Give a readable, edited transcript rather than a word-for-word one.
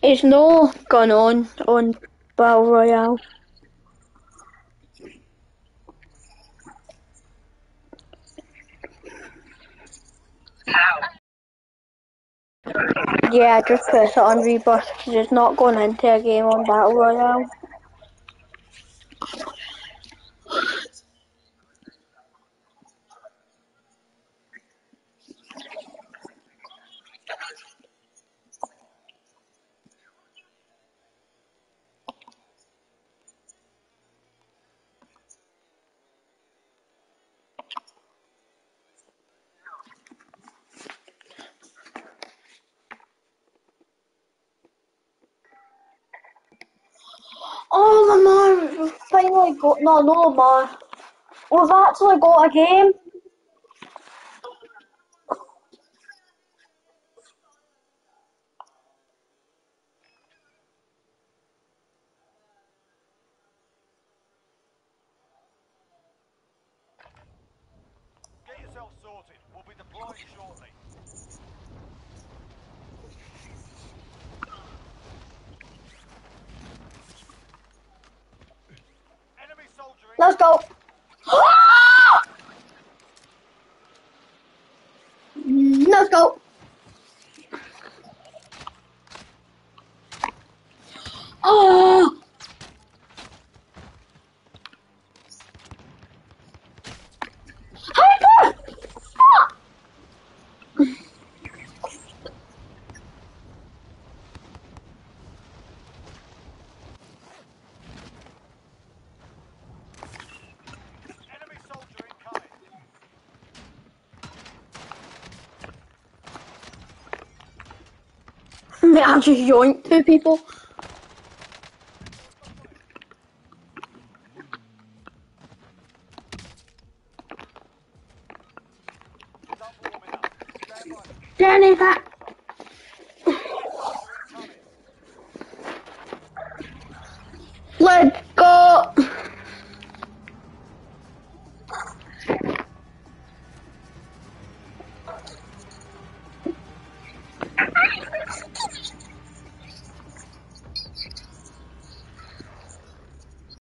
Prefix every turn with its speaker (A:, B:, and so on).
A: It's no gone on Battle Royale. Yeah, I just put it on Rebirth because it's not going into a game on Battle Royale. Oh, Lamar, we've finally got, no, Lamar. We've actually got a game.
B: Get yourself sorted. We'll be deploying shortly. Enemy soldier
A: Let's go.
B: incoming.
A: Let's go. Oh! Hyper!
B: Enemy soldier incoming.
A: Mate, I just yoinked two people.
B: Start warming up. Stand by.
A: Danny, that